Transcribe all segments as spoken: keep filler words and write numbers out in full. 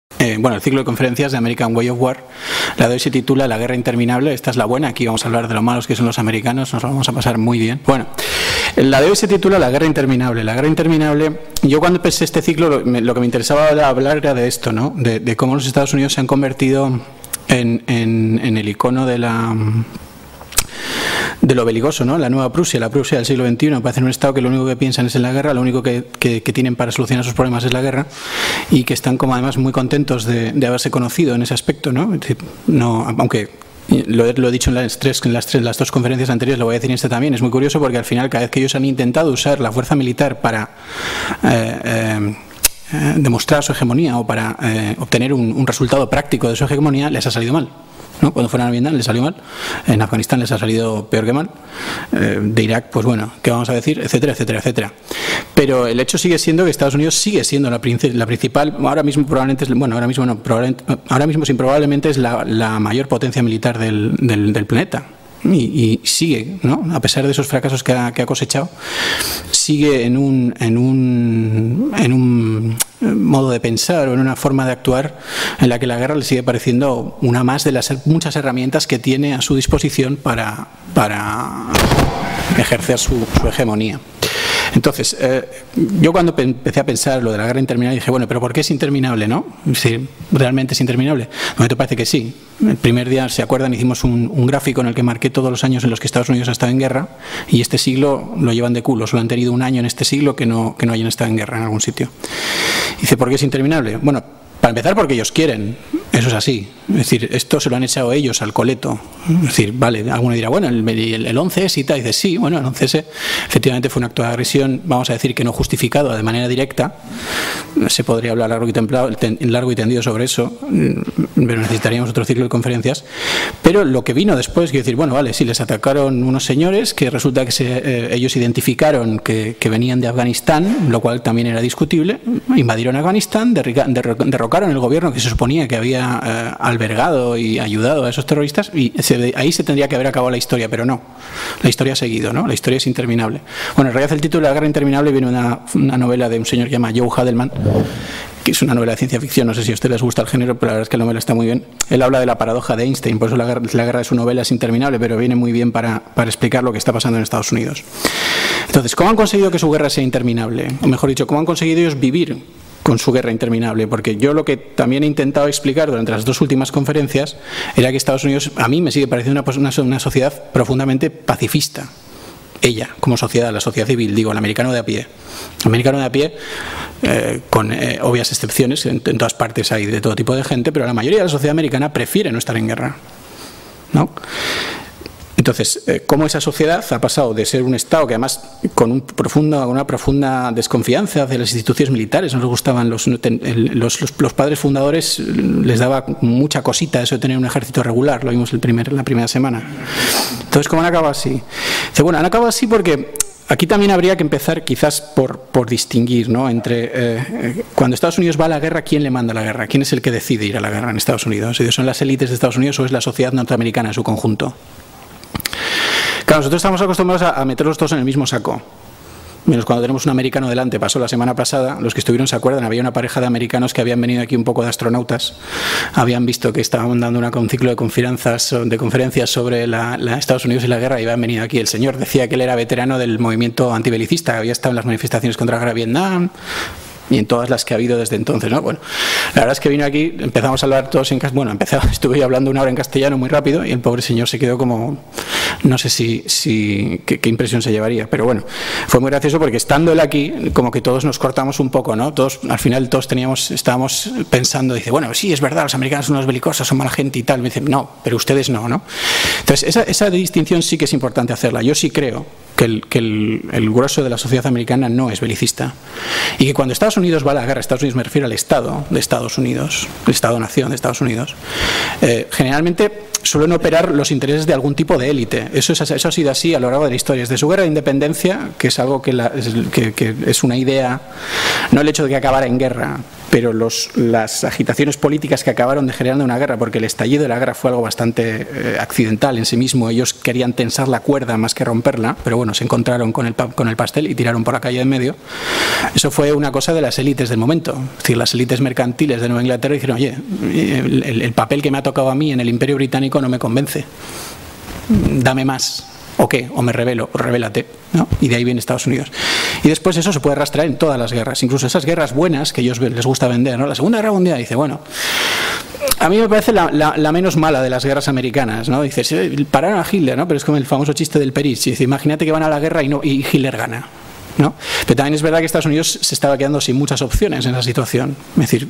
Eh, bueno, el ciclo de conferencias de American Way of War, la de hoy se titula La guerra interminable. Esta es la buena, aquí vamos a hablar de lo malos que son los americanos, nos lo vamos a pasar muy bien. Bueno, la de hoy se titula La guerra interminable. La guerra interminable, yo cuando pensé este ciclo, lo, me, lo que me interesaba hablar era de esto, ¿no? De, de cómo los Estados Unidos se han convertido en, en, en el icono de la... de lo belicoso, ¿no? La nueva Prusia, la Prusia del siglo veintiuno, parece un Estado que lo único que piensan es en la guerra, lo único que, que, que tienen para solucionar sus problemas es la guerra, y que están como además muy contentos de, de haberse conocido en ese aspecto, ¿no? no aunque lo, lo he dicho en las, tres, en, las tres, las dos conferencias anteriores, lo voy a decir en esta también, es muy curioso porque al final cada vez que ellos han intentado usar la fuerza militar para... Eh, eh, Eh, demostrar su hegemonía o para eh, obtener un, un resultado práctico de su hegemonía, les ha salido mal, ¿no? Cuando fueron a Vietnam les salió mal, en Afganistán les ha salido peor que mal, eh, de Irak, pues bueno, ¿qué vamos a decir? Etcétera, etcétera, etcétera. Pero el hecho sigue siendo que Estados Unidos sigue siendo la, la principal, ahora mismo probablemente, es, bueno, ahora mismo no, probablemente, ahora mismo sin probablemente es la, la mayor potencia militar del, del, del planeta. Y, y sigue, ¿no? A pesar de esos fracasos que ha, que ha cosechado, sigue en un, en, un, en un modo de pensar o en una forma de actuar en la que la guerra le sigue pareciendo una más de las muchas herramientas que tiene a su disposición para, para ejercer su, su hegemonía. Entonces, eh, yo cuando empecé a pensar lo de la guerra interminable dije, bueno, pero ¿por qué es interminable, no? Es decir, ¿realmente es interminable? De momento parece que sí. El primer día, ¿se acuerdan? Hicimos un, un gráfico en el que marqué todos los años en los que Estados Unidos ha estado en guerra, y este siglo lo llevan de culo. Solo han tenido un año en este siglo que no, que no hayan estado en guerra en algún sitio. Dice, ¿por qué es interminable? Bueno, para empezar porque ellos quieren, eso es así. Es decir, esto se lo han echado ellos al coleto. Es decir, vale, alguno dirá, bueno, el, el, el once ese y tal. Dice, sí, bueno, el once ese efectivamente fue un acto de agresión, vamos a decir que no justificado de manera directa. Se podría hablar largo y, templado, largo y tendido sobre eso, pero necesitaríamos otro ciclo de conferencias. Pero lo que vino después, quiero decir, bueno, vale, sí, les atacaron unos señores que resulta que se, eh, ellos identificaron que, que venían de Afganistán, lo cual también era discutible, invadieron Afganistán, derrocaron el gobierno que se suponía que había eh, albergado y ayudado a esos terroristas, y se, ahí se tendría que haber acabado la historia, pero no, la historia ha seguido, ¿no? La historia es interminable. Bueno, en realidad el título de La guerra interminable viene de una, una novela de un señor que se llama Joe Hadelman, que es una novela de ciencia ficción, no sé si a ustedes les gusta el género, pero la verdad es que la novela está muy bien. Él habla de la paradoja de Einstein, por eso la guerra, la guerra de su novela es interminable, pero viene muy bien para, para explicar lo que está pasando en Estados Unidos. Entonces, ¿cómo han conseguido que su guerra sea interminable? O mejor dicho, ¿cómo han conseguido ellos vivir con su guerra interminable? Porque yo lo que también he intentado explicar durante las dos últimas conferencias era que Estados Unidos, a mí me sigue pareciendo una, una, una sociedad profundamente pacifista. Ella, como sociedad, la sociedad civil, digo, el americano de a pie. El americano de a pie, eh, con eh, obvias excepciones, en, en todas partes hay de todo tipo de gente, pero la mayoría de la sociedad americana prefiere no estar en guerra, ¿no? Entonces, eh, ¿cómo esa sociedad ha pasado de ser un Estado que además con un profundo, una profunda desconfianza hacia las instituciones militares, no les gustaban los, los, los, los padres fundadores, les daba mucha cosita eso de tener un ejército regular, lo vimos el primer, la primera semana. Entonces, ¿cómo han acabado así? Dice, bueno, han acabado así porque aquí también habría que empezar quizás por, por distinguir, ¿no? Entre eh, cuando Estados Unidos va a la guerra, ¿quién le manda a la guerra? ¿Quién es el que decide ir a la guerra en Estados Unidos? ¿Son las élites de Estados Unidos o es la sociedad norteamericana en su conjunto? Claro, nosotros estamos acostumbrados a, a meterlos todos en el mismo saco. Menos cuando tenemos un americano delante. Pasó la semana pasada, los que estuvieron se acuerdan, había una pareja de americanos que habían venido aquí un poco de astronautas, habían visto que estaban dando una, un ciclo de conferencias, de conferencias sobre la, la Estados Unidos y la guerra, y habían venido aquí. El señor decía que él era veterano del movimiento antibelicista, había estado en las manifestaciones contra la guerra de Vietnam y en todas las que ha habido desde entonces, ¿no? Bueno, la verdad es que vino aquí, empezamos a hablar todos en castellano, bueno, empecé, estuve hablando una hora en castellano muy rápido y el pobre señor se quedó como, no sé si, si qué, qué impresión se llevaría, pero bueno, fue muy gracioso porque estando él aquí, como que todos nos cortamos un poco, ¿no? Todos, al final todos teníamos, estábamos pensando, dice, bueno, sí, es verdad, los americanos son unos belicosos, son mala gente y tal, me dice, no, pero ustedes no, ¿no? Entonces, esa, esa distinción sí que es importante hacerla, yo sí creo que, el, que el, el grueso de la sociedad americana no es belicista y que cuando Estados Unidos va a la guerra, Estados Unidos me refiero al Estado de Estados Unidos, el Estado-nación de Estados Unidos, eh, generalmente suelen operar los intereses de algún tipo de élite. Eso, es, eso ha sido así a lo largo de la historia. Desde su guerra de independencia, que es algo que, la, que, que es una idea, no el hecho de que acabara en guerra, pero los, las agitaciones políticas que acabaron degenerando una guerra, porque el estallido de la guerra fue algo bastante eh, accidental en sí mismo, ellos querían tensar la cuerda más que romperla, pero bueno, se encontraron con el, con el pastel y tiraron por la calle de en medio. Eso fue una cosa de las élites del momento, es decir, las élites mercantiles de Nueva Inglaterra dijeron, oye, el, el, el papel que me ha tocado a mí en el Imperio Británico no me convence, dame más. ¿O qué? O me rebelo, o rebélate, ¿no? Y de ahí viene Estados Unidos. Y después eso se puede rastrear en todas las guerras, incluso esas guerras buenas que a ellos les gusta vender, ¿no? La Segunda Guerra Mundial, dice, bueno, a mí me parece la, la, la menos mala de las guerras americanas, ¿no? Dices, pararon a Hitler, ¿no? Pero es como el famoso chiste del Perich, dice, imagínate que van a la guerra y, no, y Hitler gana, ¿no? Pero también es verdad que Estados Unidos se estaba quedando sin muchas opciones en esa situación. Es decir,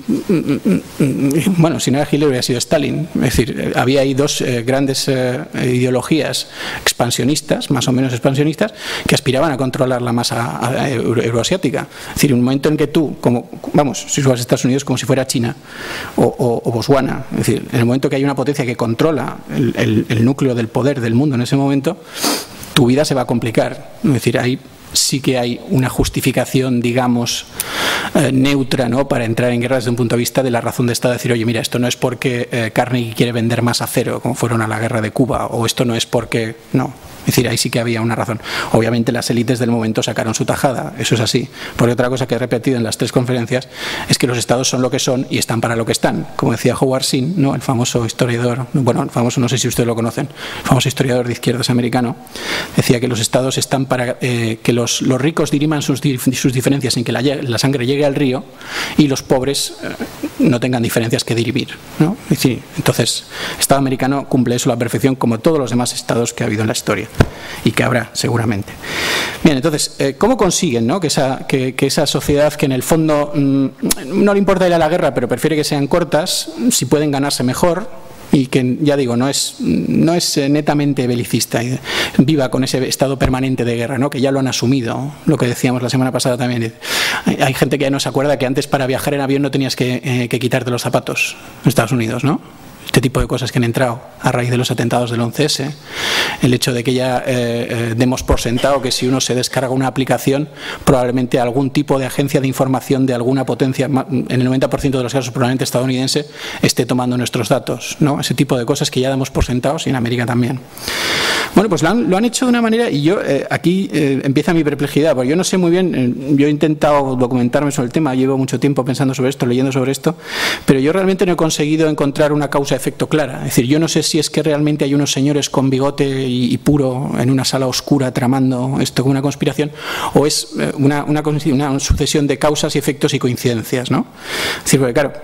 bueno, si no era Hitler hubiera sido Stalin. Es decir, había ahí dos eh, grandes eh, ideologías expansionistas, más o menos expansionistas, que aspiraban a controlar la masa a, a, euro, euroasiática. Es decir, un momento en que tú, como, vamos, si fueras Estados Unidos como si fuera China o, o, o Botswana, es decir, en el momento que hay una potencia que controla el, el, el núcleo del poder del mundo en ese momento, tu vida se va a complicar. Es decir, hay sí que hay una justificación, digamos, eh, neutra, ¿no?, para entrar en guerra desde un punto de vista de la razón de Estado, decir, oye, mira, esto no es porque eh, Carnegie quiere vender más acero, como fueron a la guerra de Cuba, o esto no es porque... no. Es decir, ahí sí que había una razón. Obviamente las élites del momento sacaron su tajada, eso es así. Porque otra cosa que he repetido en las tres conferencias es que los estados son lo que son y están para lo que están. Como decía Howard Zinn, ¿no?, el famoso historiador, bueno, el famoso, no sé si ustedes lo conocen, el famoso historiador de izquierdas americano, decía que los estados están para eh, que los, los ricos diriman sus, sus diferencias sin que la, la sangre llegue al río y los pobres eh, no tengan diferencias que dirimir, ¿no? Es decir, entonces, el Estado americano cumple eso a la perfección como todos los demás estados que ha habido en la historia. Y que habrá, seguramente. Bien, entonces, eh, ¿cómo consiguen, ¿no?, que, esa, que, que esa sociedad que en el fondo mmm, no le importa ir a la guerra, pero prefiere que sean cortas, si pueden ganarse mejor, y que, ya digo, no es, no es netamente belicista, y viva con ese estado permanente de guerra, ¿no?, que ya lo han asumido, lo que decíamos la semana pasada también. Hay, hay gente que ya no se acuerda que antes para viajar en avión no tenías que, eh, que quitarte los zapatos en Estados Unidos, ¿no? Este tipo de cosas que han entrado a raíz de los atentados del once ese, el hecho de que ya eh, eh, demos por sentado que si uno se descarga una aplicación, probablemente algún tipo de agencia de información de alguna potencia, en el noventa por ciento de los casos probablemente estadounidense, esté tomando nuestros datos, ¿no? Ese tipo de cosas que ya damos por sentados, y en América también. Bueno, pues lo han, lo han hecho de una manera, y yo eh, aquí eh, empieza mi perplejidad, porque yo no sé muy bien, eh, yo he intentado documentarme sobre el tema, llevo mucho tiempo pensando sobre esto, leyendo sobre esto, pero yo realmente no he conseguido encontrar una causa-efecto clara. Es decir, yo no sé si es que realmente hay unos señores con bigote y, y puro en una sala oscura tramando esto como una conspiración, o es eh, una, una, una sucesión de causas y efectos y coincidencias, ¿no? Es decir, porque claro,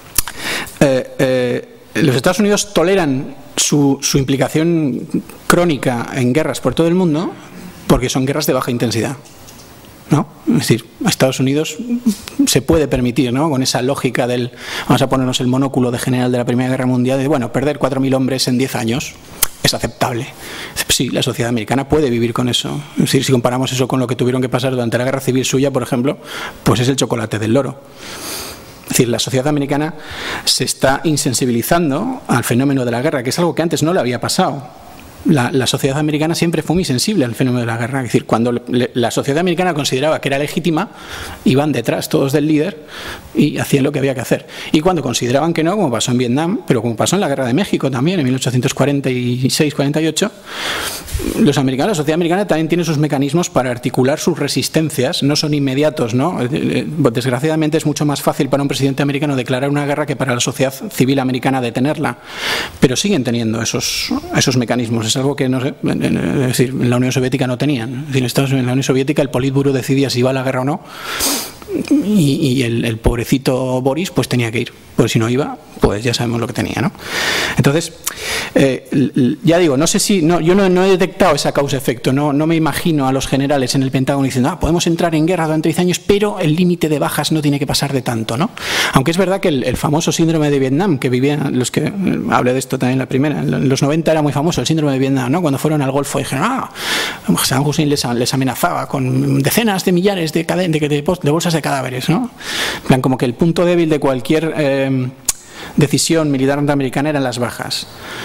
eh, eh, los Estados Unidos toleran su, su implicación crónica en guerras por todo el mundo porque son guerras de baja intensidad, ¿no? Es decir, a Estados Unidos se puede permitir, ¿no?, con esa lógica del, vamos a ponernos el monóculo de general de la Primera Guerra Mundial, de, bueno, perder cuatro mil hombres en diez años es aceptable. Sí, la sociedad americana puede vivir con eso. Es decir, si comparamos eso con lo que tuvieron que pasar durante la guerra civil suya, por ejemplo, pues es el chocolate del loro. Es decir, la sociedad americana se está insensibilizando al fenómeno de la guerra, que es algo que antes no le había pasado. La, la sociedad americana siempre fue muy sensible al fenómeno de la guerra. Es decir, cuando le, la sociedad americana consideraba que era legítima, iban detrás todos del líder y hacían lo que había que hacer. Y cuando consideraban que no, como pasó en Vietnam, pero como pasó en la guerra de México también, en mil ochocientos cuarenta y seis cuarenta y ocho, los americanos, la sociedad americana también tiene sus mecanismos para articular sus resistencias. No son inmediatos, ¿no? Desgraciadamente es mucho más fácil para un presidente americano declarar una guerra que para la sociedad civil americana detenerla. Pero siguen teniendo esos, esos mecanismos. Es algo que, no sé, es decir, en la Unión Soviética no tenían. Es decir, en la Unión Soviética el Politburo decidía si iba a la guerra o no, y, y el, el pobrecito Boris pues tenía que ir, pues si no iba, pues ya sabemos lo que tenía, ¿no? Entonces, eh, ya digo, no sé si, no, yo no, no he detectado esa causa-efecto, no, no me imagino a los generales en el Pentágono diciendo, ah, podemos entrar en guerra durante diez años, pero el límite de bajas no tiene que pasar de tanto, ¿no? Aunque es verdad que el, el famoso síndrome de Vietnam, que vivían los que, hablé de esto también en la primera, en los noventa era muy famoso el síndrome de Vietnam, ¿no? Cuando fueron al Golfo dijeron, ah, Saddam Hussein les, les amenazaba con decenas de millares de, de, de, de bolsas de cadáveres, ¿no? En plan, como que el punto débil de cualquier eh, decisión militar norteamericana eran las bajas.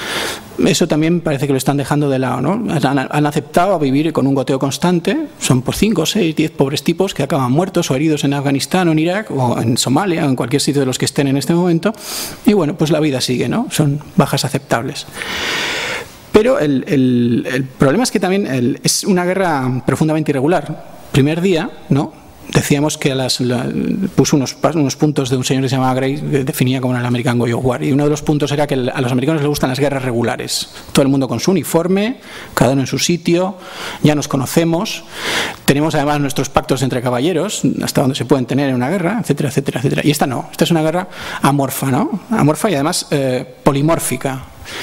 Eso también parece que lo están dejando de lado, ¿no? Han, han aceptado vivir con un goteo constante, son por cinco, seis, diez pobres tipos que acaban muertos o heridos en Afganistán o en Irak o en Somalia o en cualquier sitio de los que estén en este momento, y bueno, pues la vida sigue, ¿no? Son bajas aceptables. Pero el, el, el problema es que también el, es una guerra profundamente irregular. Primer día, ¿no? Decíamos que las, la, puso unos, unos puntos de un señor que se llamaba Gray, que definía como el American Way of War, y uno de los puntos era que el, a los americanos les gustan las guerras regulares, todo el mundo con su uniforme, cada uno en su sitio, ya nos conocemos, tenemos además nuestros pactos entre caballeros, hasta donde se pueden tener en una guerra, etcétera, etcétera, etcétera. Y esta no, esta es una guerra amorfa, ¿no? Amorfa y además eh, polimórfica.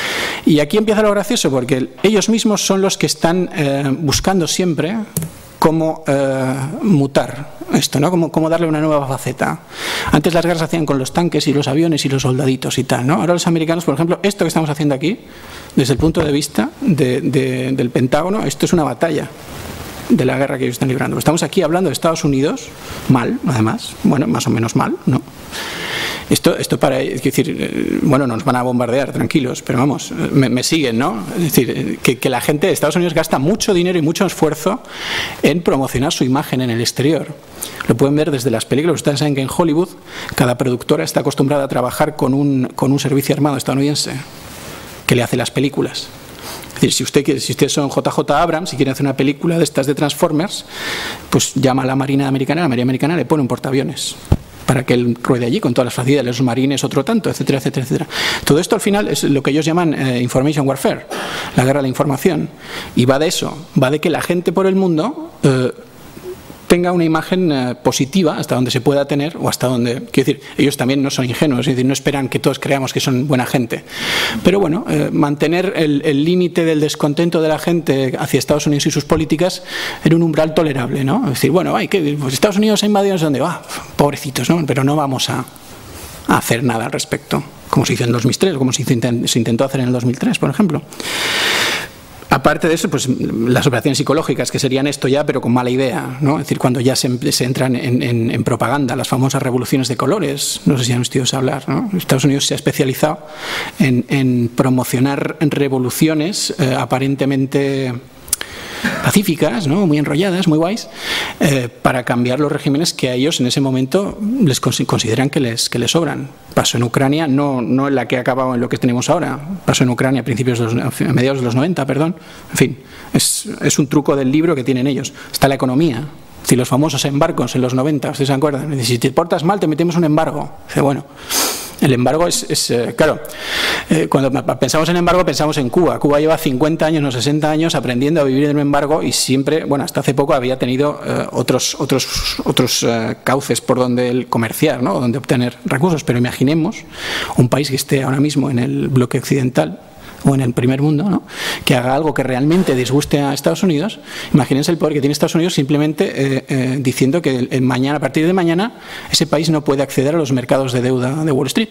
Y aquí empieza lo gracioso, porque ellos mismos son los que están eh, buscando siempre cómo eh, mutar esto, ¿no? Cómo, cómo darle una nueva faceta. Antes las guerras se hacían con los tanques y los aviones y los soldaditos y tal, ¿no? Ahora los americanos, por ejemplo, esto que estamos haciendo aquí, desde el punto de vista de, de, del Pentágono, esto es una batalla de la guerra que ellos están librando. Estamos aquí hablando de Estados Unidos, mal, además, bueno, más o menos mal, ¿no? Esto, esto para, es decir, bueno, nos van a bombardear, tranquilos, pero vamos, me, me siguen, ¿no? Es decir, que, que la gente de Estados Unidos gasta mucho dinero y mucho esfuerzo en promocionar su imagen en el exterior. Lo pueden ver desde las películas. Ustedes saben que en Hollywood cada productora está acostumbrada a trabajar con un, con un servicio armado estadounidense que le hace las películas. Es decir, si, usted, si ustedes son J J Abrams y quieren hacer una película de estas de Transformers, pues llama a la Marina Americana, la Marina Americana le pone un portaaviones para que él ruede allí con todas las facilidades, los marines otro tanto, etcétera, etcétera, etcétera. Todo esto al final es lo que ellos llaman eh, information warfare, la guerra de la información, y va de eso, va de que la gente por el mundo eh, tenga una imagen eh, positiva hasta donde se pueda tener, o hasta donde, quiero decir, ellos también no son ingenuos, es decir, no esperan que todos creamos que son buena gente, pero bueno, eh, mantener el límite del descontento de la gente hacia Estados Unidos y sus políticas en un umbral tolerable, ¿no? Es decir, bueno, hay que, pues Estados Unidos ha invadido, no sé dónde va, pobrecitos, ¿no? Pero no vamos a, a hacer nada al respecto, como se hizo en dos mil tres, o como se, hizo, se intentó hacer en el dos mil tres, por ejemplo. Aparte de eso, pues las operaciones psicológicas, que serían esto ya, pero con mala idea, ¿no? Es decir, cuando ya se, se entran en, en, en propaganda, las famosas revoluciones de colores, no sé si han oído hablar, ¿no? Estados Unidos se ha especializado en, en promocionar revoluciones eh, aparentemente pacíficas, ¿no? Muy enrolladas, muy guays, eh, para cambiar los regímenes que a ellos en ese momento les consideran que les, que les sobran. Pasó en Ucrania, no, no en la que ha acabado en lo que tenemos ahora, pasó en Ucrania a principios de los, a mediados de los noventa, perdón. En fin, es, es un truco del libro que tienen ellos. Está la economía. Si los famosos embargos en los noventa, ¿ustedes se acuerdan? Si te portas mal, te metemos un embargo. Dice, bueno, el embargo es, es eh, claro, eh, cuando pensamos en embargo pensamos en Cuba. Cuba lleva cincuenta años, no sesenta años aprendiendo a vivir en un embargo y siempre, bueno, hasta hace poco había tenido eh, otros otros otros eh, cauces por donde comerciar, ¿no? Donde obtener recursos. Pero imaginemos un país que esté ahora mismo en el bloque occidental o en el primer mundo, ¿no? Que haga algo que realmente disguste a Estados Unidos. Imagínense el poder que tiene Estados Unidos simplemente eh, eh, diciendo que el, el mañana, a partir de mañana ese país no puede acceder a los mercados de deuda de Wall Street.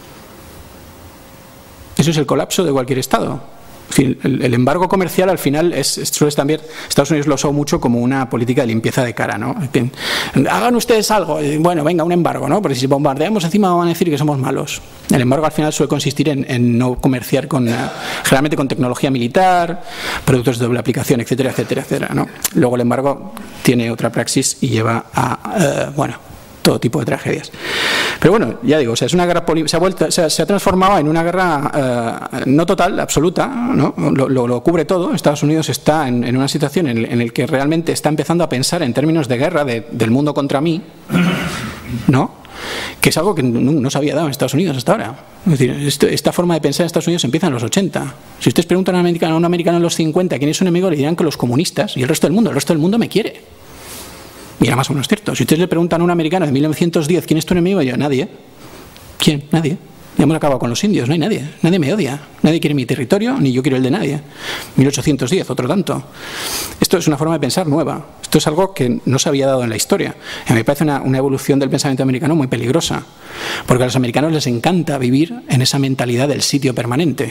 Eso es el colapso de cualquier Estado. En fin, el, el embargo comercial al final es, es, suele también, Estados Unidos lo usó mucho como una política de limpieza de cara, ¿no? En, hagan ustedes algo, bueno, venga, un embargo, ¿no? Porque si bombardeamos encima van a decir que somos malos. El embargo al final suele consistir en, en no comerciar con, uh, generalmente con tecnología militar, productos de doble aplicación, etcétera, etcétera, etcétera, ¿no? Luego el embargo tiene otra praxis y lleva a, uh, bueno, todo tipo de tragedias. Pero bueno, ya digo, o sea, es una guerra poli se ha vuelto, se ha, se ha transformado en una guerra uh, no total, absoluta, ¿no? Lo, lo, lo cubre todo. Estados Unidos está en, en una situación en, en la que realmente está empezando a pensar en términos de guerra, de, del mundo contra mí, ¿no? Que es algo que no, no se había dado en Estados Unidos hasta ahora. Es decir, este, esta forma de pensar en Estados Unidos empieza en los ochenta. Si ustedes preguntan a un americano, a un americano en los cincuenta quién es su enemigo, le dirán que los comunistas y el resto del mundo. El resto del mundo me quiere. Y era más o menos cierto. Si ustedes le preguntan a un americano de mil novecientos diez quién es tu enemigo, yo, nadie. ¿Quién? Nadie. Ya hemos acabado con los indios, no hay nadie. Nadie me odia. Nadie quiere mi territorio, ni yo quiero el de nadie. mil ochocientos diez, otro tanto. Esto es una forma de pensar nueva. Esto es algo que no se había dado en la historia. A mí me parece una, una evolución del pensamiento americano muy peligrosa. Porque a los americanos les encanta vivir en esa mentalidad del sitio permanente.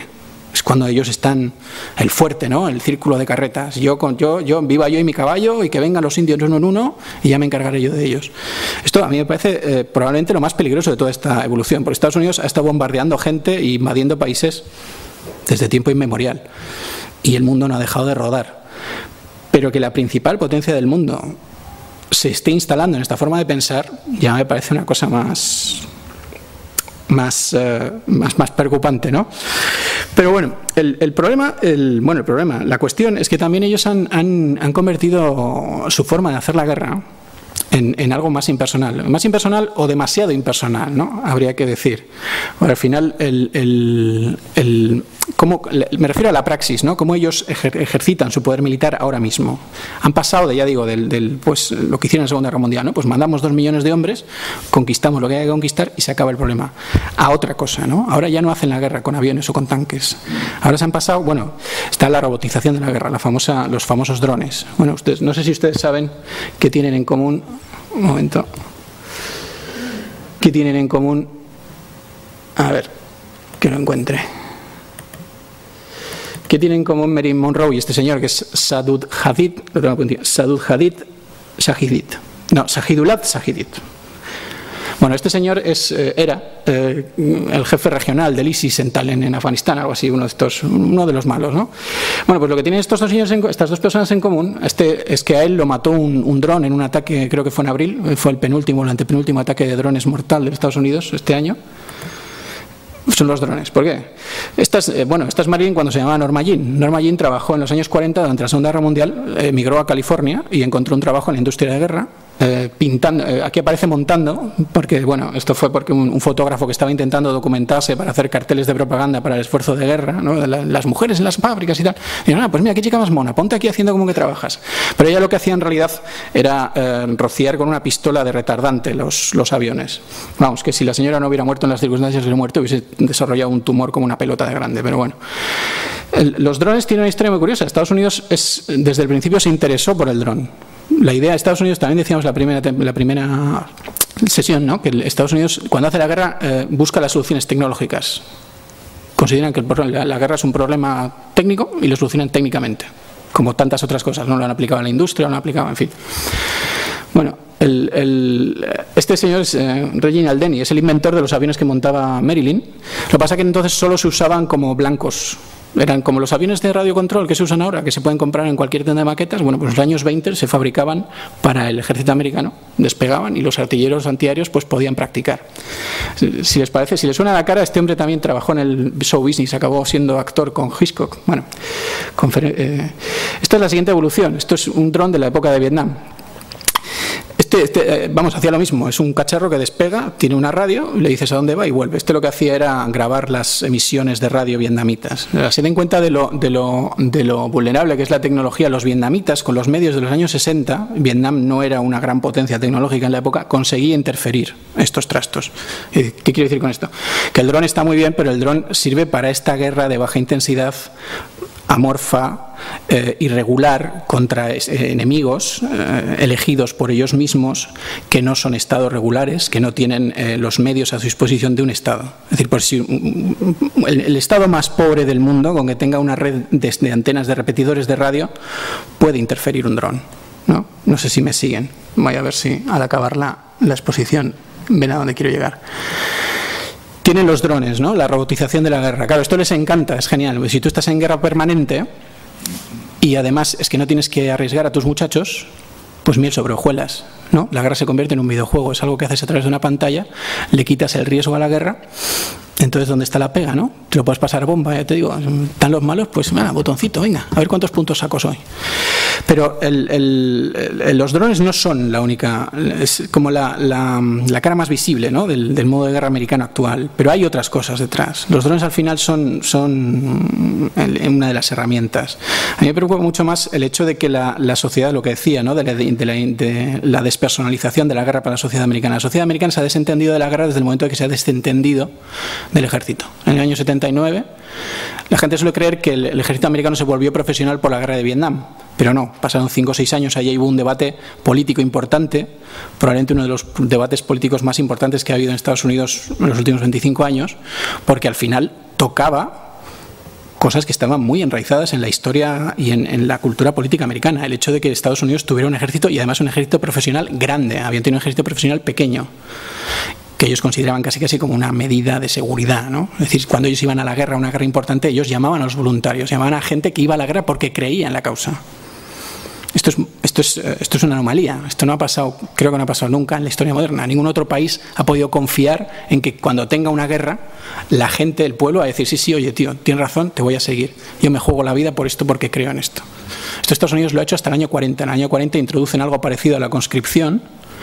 Es cuando ellos están el fuerte, ¿no? El círculo de carretas. Yo, con, yo, yo, viva yo y mi caballo y que vengan los indios uno en uno y ya me encargaré yo de ellos. Esto a mí me parece eh, probablemente lo más peligroso de toda esta evolución, porque Estados Unidos ha estado bombardeando gente e invadiendo países desde tiempo inmemorial y el mundo no ha dejado de rodar. Pero que la principal potencia del mundo se esté instalando en esta forma de pensar ya me parece una cosa más... Más, eh, más, más preocupante, ¿no? Pero bueno, el, el problema, el, bueno, el problema, la cuestión es que también ellos han, han, han convertido su forma de hacer la guerra en, en algo más impersonal, más impersonal o demasiado impersonal, ¿no? Habría que decir. Bueno, al final, el, el, el, cómo, me refiero a la praxis, ¿no? Cómo ellos ejer, ejercitan su poder militar ahora mismo. Han pasado de, ya digo, del, del, pues, lo que hicieron en la Segunda Guerra Mundial, ¿no? Pues mandamos dos millones de hombres, conquistamos lo que hay que conquistar y se acaba el problema. A otra cosa, ¿no? Ahora ya no hacen la guerra con aviones o con tanques. Ahora se han pasado, bueno, está la robotización de la guerra, la famosa, los famosos drones. Bueno, ustedes, no sé si ustedes saben qué tienen en común. Un momento. ¿Qué tienen en común? A ver, que lo encuentre. ¿Qué tienen en común Marilyn Monroe y este señor que es Sadud Hadid? Lo tengo apuntado. Sadud Hadid Shahidit. No, Shahidullah Shahidit. Bueno, este señor es, eh, era eh, el jefe regional del ISIS en Talen, en Afganistán, algo así, uno de estos, uno de los malos, ¿no? Bueno, pues lo que tienen estos dos señores, en, estas dos personas en común, este, es que a él lo mató un, un dron en un ataque, creo que fue en abril, fue el penúltimo, el antepenúltimo ataque de drones mortal de Estados Unidos este año. Son los drones. ¿Por qué? Esta es, eh, bueno, esta es Marilyn cuando se llamaba Norma Jean. Norma Jean trabajó en los años cuarenta durante la Segunda Guerra Mundial, emigró a California y encontró un trabajo en la industria de guerra. Eh, pintando, eh, aquí aparece montando, porque bueno, esto fue porque un, un fotógrafo que estaba intentando documentarse para hacer carteles de propaganda para el esfuerzo de guerra, ¿no? La, las mujeres en las fábricas y tal. Y no, pues mira, qué chica más mona, ponte aquí haciendo como que trabajas. Pero ella lo que hacía en realidad era eh, rociar con una pistola de retardante los, los aviones. Vamos, que si la señora no hubiera muerto en las circunstancias de muerte, hubiese desarrollado un tumor como una pelota de grande, pero bueno. El, los drones tienen una historia muy curiosa. Estados Unidos es, desde el principio se interesó por el dron. La idea de Estados Unidos, también decíamos la primera, la primera sesión, ¿no? Que Estados Unidos, cuando hace la guerra, eh, busca las soluciones tecnológicas. Consideran que el, la, la guerra es un problema técnico y lo solucionan técnicamente, como tantas otras cosas, ¿no? Lo han aplicado en la industria, lo han aplicado, en fin. Bueno, el, el, este señor es eh, Reginald Denny, es el inventor de los aviones que montaba Marilyn. Lo que pasa es que entonces solo se usaban como blancos. Eran como los aviones de radiocontrol que se usan ahora, que se pueden comprar en cualquier tienda de maquetas. Bueno, pues en los años veinte se fabricaban para el ejército americano, despegaban y los artilleros antiaéreos pues podían practicar. Si les parece, si les suena a la cara, este hombre también trabajó en el show business, acabó siendo actor con Hitchcock. Bueno, eh, esta es la siguiente evolución. Esto es un dron de la época de Vietnam. Este, este, eh, vamos, hacía lo mismo, es un cacharro que despega, tiene una radio, le dices a dónde va y vuelve. Este lo que hacía era grabar las emisiones de radio vietnamitas. Se den cuenta de lo, de, lo, de lo vulnerable que es la tecnología. Los vietnamitas, con los medios de los años sesenta, Vietnam no era una gran potencia tecnológica en la época, conseguía interferir estos trastos. ¿Qué quiero decir con esto? Que el dron está muy bien, pero el dron sirve para esta guerra de baja intensidad, amorfa, eh, irregular contra eh, enemigos eh, elegidos por ellos mismos, que no son estados regulares, que no tienen eh, los medios a su disposición de un estado. Es decir, por si el, el estado más pobre del mundo, con que tenga una red de, de antenas de repetidores de radio, puede interferir un dron, ¿no? No sé si me siguen. Voy a ver si al acabar la, la exposición ven a dónde quiero llegar. Tienen los drones, ¿no? La robotización de la guerra. Claro, esto les encanta, es genial. Si tú estás en guerra permanente y además es que no tienes que arriesgar a tus muchachos, pues miel sobre hojuelas, ¿no? La guerra se convierte en un videojuego, es algo que haces a través de una pantalla, le quitas el riesgo a la guerra. Entonces, ¿dónde está la pega, no? Te lo puedes pasar bomba, ya te digo. Están los malos, pues, venga, botoncito, venga, a ver cuántos puntos saco hoy. Pero el, el, el, los drones no son la única, es como la, la, la cara más visible, ¿no? del, del modo de guerra americano actual. Pero hay otras cosas detrás. Los drones al final son, son una de las herramientas. A mí me preocupa mucho más el hecho de que la, la sociedad, lo que decía, ¿no? de, la, de, la, de la despersonalización de la guerra para la sociedad americana. La sociedad americana se ha desentendido de la guerra desde el momento en que se ha desentendido del ejército. En el año setenta y nueve, la gente suele creer que el, el ejército americano se volvió profesional por la guerra de Vietnam, pero no, pasaron cinco o seis años, allí hubo un debate político importante, probablemente uno de los debates políticos más importantes que ha habido en Estados Unidos en los últimos veinticinco años, porque al final tocaba cosas que estaban muy enraizadas en la historia y en, en la cultura política americana. El hecho de que Estados Unidos tuviera un ejército, y además un ejército profesional grande, habían tenido un ejército profesional pequeño, que ellos consideraban casi casi como una medida de seguridad, ¿no? Es decir, cuando ellos iban a la guerra, a una guerra importante, ellos llamaban a los voluntarios, llamaban a gente que iba a la guerra porque creía en la causa. Esto es, esto es, esto es una anomalía. Esto no ha pasado, creo que no ha pasado nunca en la historia moderna. Ningún otro país ha podido confiar en que cuando tenga una guerra, la gente, el pueblo, va a decir, sí, sí, oye, tío, tienes razón, te voy a seguir. Yo me juego la vida por esto porque creo en esto. Esto Estados Unidos lo ha hecho hasta el año cuarenta. En el año cuarenta introducen algo parecido a la conscripción,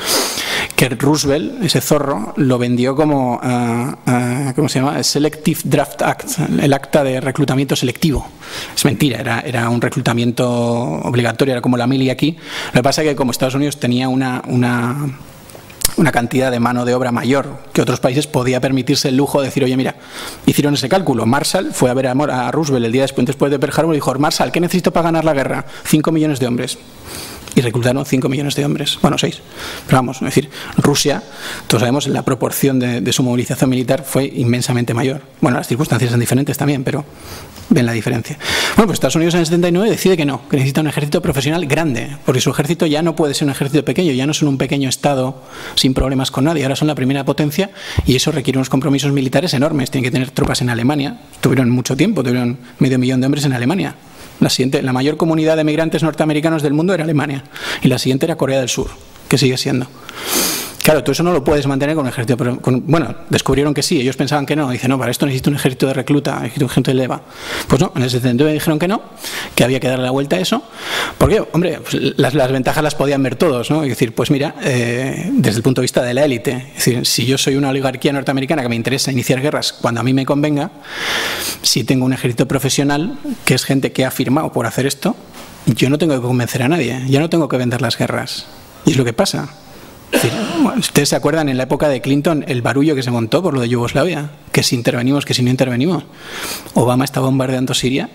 que Roosevelt, ese zorro, lo vendió como, uh, uh, ¿cómo se llama? Selective Draft Act, el acta de reclutamiento selectivo. Es mentira, era, era un reclutamiento obligatorio, era como la mili aquí. Lo que pasa es que como Estados Unidos tenía una, una, una cantidad de mano de obra mayor que otros países, podía permitirse el lujo de decir, oye, mira, hicieron ese cálculo. Marshall fue a ver a, a Roosevelt el día después, después de Pearl Harbor y dijo, Marshall, ¿qué necesito para ganar la guerra? Cinco millones de hombres. Y reclutaron cinco millones de hombres, bueno, seis. Pero vamos, es decir, Rusia, todos sabemos, la proporción de, de su movilización militar fue inmensamente mayor. Bueno, las circunstancias son diferentes también, pero ven la diferencia. Bueno, pues Estados Unidos en el setenta y nueve decide que no, que necesita un ejército profesional grande, porque su ejército ya no puede ser un ejército pequeño, ya no son un pequeño estado sin problemas con nadie, ahora son la primera potencia y eso requiere unos compromisos militares enormes. Tienen que tener tropas en Alemania, tuvieron mucho tiempo, tuvieron medio millón de hombres en Alemania. La, siguiente, la mayor comunidad de migrantes norteamericanos del mundo era Alemania y la siguiente era Corea del Sur, que sigue siendo. Claro, tú eso no lo puedes mantener con un ejército. Pero con, bueno, descubrieron que sí, ellos pensaban que no. Dicen, no, para esto necesito un ejército de recluta, necesito un ejército de leva. Pues no, en el setenta y nueve dijeron que no, que había que darle la vuelta a eso. Porque, hombre, pues las, las ventajas las podían ver todos, ¿no? Es decir, pues mira, eh, desde el punto de vista de la élite, es decir, si yo soy una oligarquía norteamericana que me interesa iniciar guerras cuando a mí me convenga, si tengo un ejército profesional, que es gente que ha firmado por hacer esto, yo no tengo que convencer a nadie, ya no tengo que vender las guerras. Y es lo que pasa. Es decir, bueno, ustedes se acuerdan en la época de Clinton el barullo que se montó por lo de Yugoslavia, que si intervenimos, que si no intervenimos. Obama está bombardeando Siria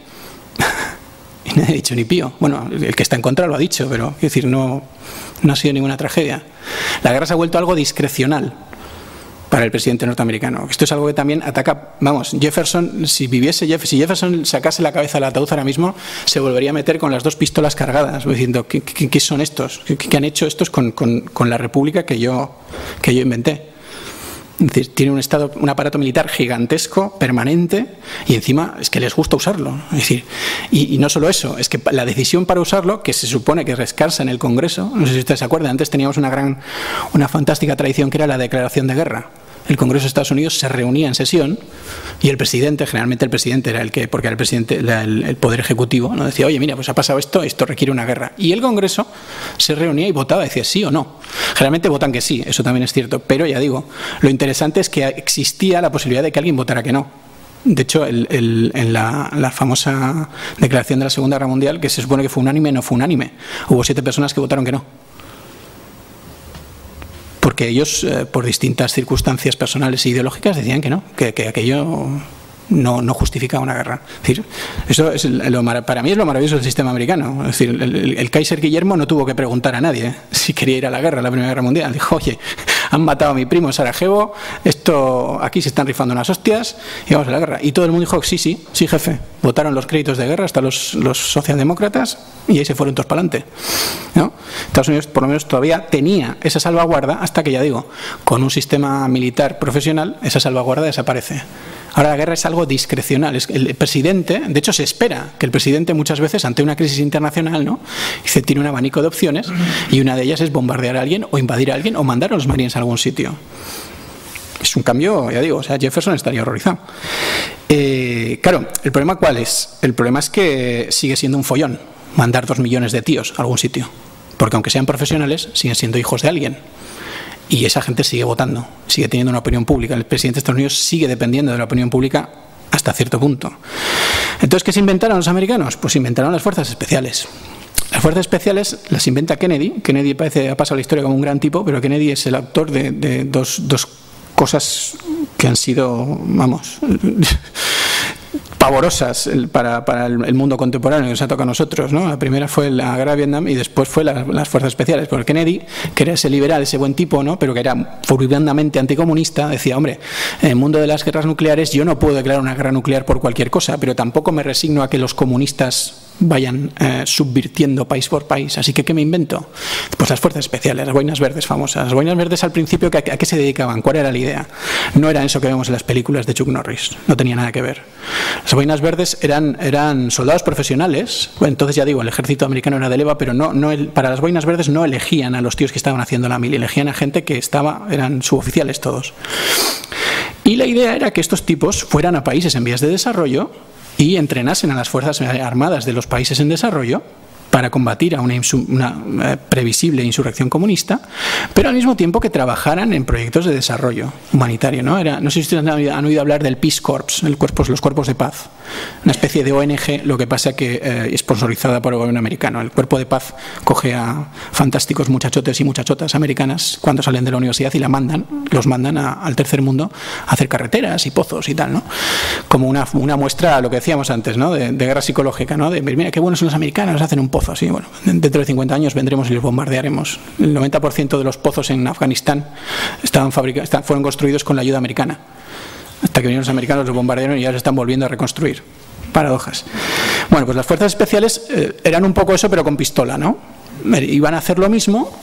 y nadie ha dicho ni pío. Bueno, el que está en contra lo ha dicho, pero es decir, no, no ha sido ninguna tragedia. La guerra se ha vuelto algo discrecional para el presidente norteamericano. Esto es algo que también ataca, vamos, Jefferson, si viviese Jeff, si Jefferson sacase la cabeza del ataúd ahora mismo, se volvería a meter con las dos pistolas cargadas, diciendo, ¿qué, qué, qué son estos? ¿Qué, qué han hecho estos con, con, con la república que yo, que yo inventé? Es decir, tiene un estado, un aparato militar gigantesco, permanente, y encima es que les gusta usarlo. Es decir, y, y no solo eso, es que la decisión para usarlo, que se supone que rescarsa en el Congreso, no sé si ustedes se acuerdan, antes teníamos una gran, una fantástica tradición que era la declaración de guerra. El Congreso de Estados Unidos se reunía en sesión y el presidente, generalmente el presidente era el que, porque era el presidente, era el, el poder ejecutivo, ¿no? Decía, oye, mira, pues ha pasado esto, esto requiere una guerra. Y el Congreso se reunía y votaba, decía sí o no. Generalmente votan que sí, eso también es cierto, pero ya digo, lo interesante es que existía la posibilidad de que alguien votara que no. De hecho, el, el, en la, la famosa declaración de la Segunda Guerra Mundial, que se supone que fue unánime, no fue unánime. Hubo siete personas que votaron que no. Porque ellos, eh, por distintas circunstancias personales e ideológicas, decían que no, que, que aquello no, no justificaba una guerra. Es decir, eso es lo, para mí es lo maravilloso del sistema americano. Es decir, el, el, el Kaiser Guillermo no tuvo que preguntar a nadie, ¿eh?, si quería ir a la guerra, a la Primera Guerra Mundial. Dijo, oye, han matado a mi primo en Sarajevo, esto, aquí se están rifando unas hostias y vamos a la guerra. Y todo el mundo dijo, sí, sí, sí, jefe. Votaron los créditos de guerra hasta los, los socialdemócratas y ahí se fueron todos para adelante, ¿no? Estados Unidos por lo menos todavía tenía esa salvaguarda hasta que, ya digo, con un sistema militar profesional esa salvaguarda desaparece. Ahora la guerra es algo discrecional. Es el presidente, de hecho se espera que el presidente muchas veces ante una crisis internacional, ¿no?, dice, tiene un abanico de opciones y una de ellas es bombardear a alguien o invadir a alguien o mandar a los marines a algún sitio. Es un cambio, ya digo, o sea, Jefferson estaría horrorizado. Eh, claro, ¿el problema cuál es? El problema es que sigue siendo un follón mandar dos millones de tíos a algún sitio, porque aunque sean profesionales, siguen siendo hijos de alguien. Y esa gente sigue votando, sigue teniendo una opinión pública. El presidente de Estados Unidos sigue dependiendo de la opinión pública hasta cierto punto. Entonces, ¿qué se inventaron los americanos? Pues inventaron las fuerzas especiales. Las fuerzas especiales las inventa Kennedy. Kennedy parece ha pasado la historia como un gran tipo, pero Kennedy es el autor de, de dos, dos cosas que han sido, vamos, pavorosas para, para el mundo contemporáneo que nos ha tocado a nosotros, ¿no? La primera fue la guerra de Vietnam y después fue la, las fuerzas especiales. Porque Kennedy, que era ese liberal, ese buen tipo, ¿no? Pero que era furibundamente anticomunista, decía, hombre, en el mundo de las guerras nucleares yo no puedo declarar una guerra nuclear por cualquier cosa, pero tampoco me resigno a que los comunistas vayan eh, subvirtiendo país por país. Así que, ¿qué me invento? Pues las fuerzas especiales, las boinas verdes famosas. Las boinas verdes al principio, ¿a qué se dedicaban? ¿Cuál era la idea? No era eso que vemos en las películas de Chuck Norris, no tenía nada que ver. Las boinas verdes eran, eran soldados profesionales. Bueno, entonces ya digo, el ejército americano era de leva, pero no, no el, para las boinas verdes no elegían a los tíos que estaban haciendo la mili, elegían a gente que estaba, eran suboficiales todos. Y la idea era que estos tipos fueran a países en vías de desarrollo y entrenasen a las fuerzas armadas de los países en desarrollo para combatir a una, una previsible insurrección comunista, pero al mismo tiempo que trabajaran en proyectos de desarrollo humanitario, ¿no? Era, no sé si ustedes han oído hablar del Peace Corps, el cuerpo, los cuerpos de paz, una especie de O N G, lo que pasa que eh, sponsorizada por el gobierno americano. El cuerpo de paz coge a fantásticos muchachotes y muchachotas americanas cuando salen de la universidad y la mandan, los mandan a, al tercer mundo a hacer carreteras y pozos y tal, ¿no? Como una, una muestra a lo que decíamos antes, ¿no? De, de guerra psicológica, ¿no? De mira qué buenos son los americanos, hacen un pozo. Así, bueno, dentro de cincuenta años vendremos y los bombardearemos. El noventa por ciento de los pozos en Afganistán estaban fabricados, fueron construidos con la ayuda americana. Hasta que vinieron los americanos, los bombardearon y ya se están volviendo a reconstruir. Paradojas. Bueno, pues las fuerzas especiales eh, eran un poco eso, pero con pistola, ¿no? Iban a hacer lo mismo,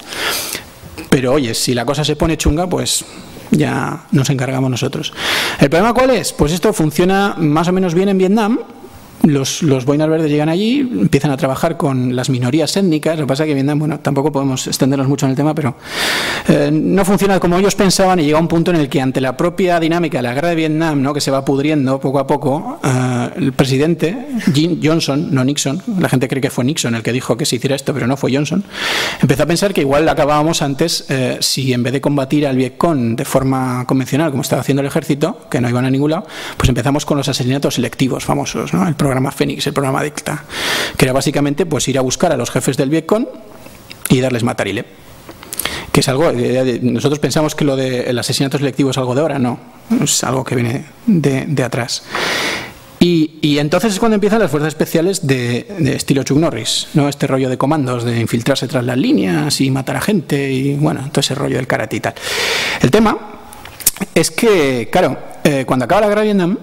pero oye, si la cosa se pone chunga, pues ya nos encargamos nosotros. ¿El problema cuál es? Pues esto funciona más o menos bien en Vietnam. Los, los boinas verdes llegan allí, empiezan a trabajar con las minorías étnicas. Lo que pasa es que Vietnam, bueno, tampoco podemos extendernos mucho en el tema, pero eh, no funciona como ellos pensaban y llega un punto en el que ante la propia dinámica de la guerra de Vietnam, ¿no? Que se va pudriendo poco a poco, eh, el presidente Jim Johnson, no Nixon, la gente cree que fue Nixon el que dijo que se hiciera esto, pero no, fue Johnson, empezó a pensar que igual acabábamos antes, eh, si en vez de combatir al Vietcong de forma convencional, como estaba haciendo el ejército, que no iban a ningún lado, pues empezamos con los asesinatos selectivos famosos, ¿no? El programa Fénix, el programa Dicta, que era básicamente pues ir a buscar a los jefes del Vietcong y darles matarile. Que es algo, nosotros pensamos que lo del asesinato selectivo es algo de ahora, no, es algo que viene de, de atrás. Y, y entonces es cuando empiezan las fuerzas especiales de, de estilo Chuck Norris, ¿no? Este rollo de comandos, de infiltrarse tras las líneas y matar a gente y bueno, todo ese rollo del karate y tal. El tema es que, claro, eh, cuando acaba la guerra de Vietnam,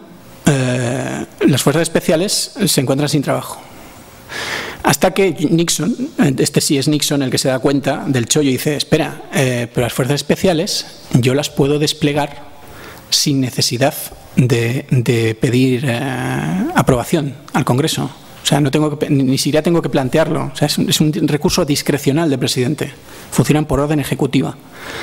Eh, las fuerzas especiales se encuentran sin trabajo. Hasta que Nixon, este sí es Nixon el que se da cuenta del chollo y dice, espera, eh, pero las fuerzas especiales yo las puedo desplegar sin necesidad de, de pedir eh, aprobación al Congreso. O sea, no tengo que, ni siquiera tengo que plantearlo. O sea, es un, es un recurso discrecional del presidente. Funcionan por orden ejecutiva.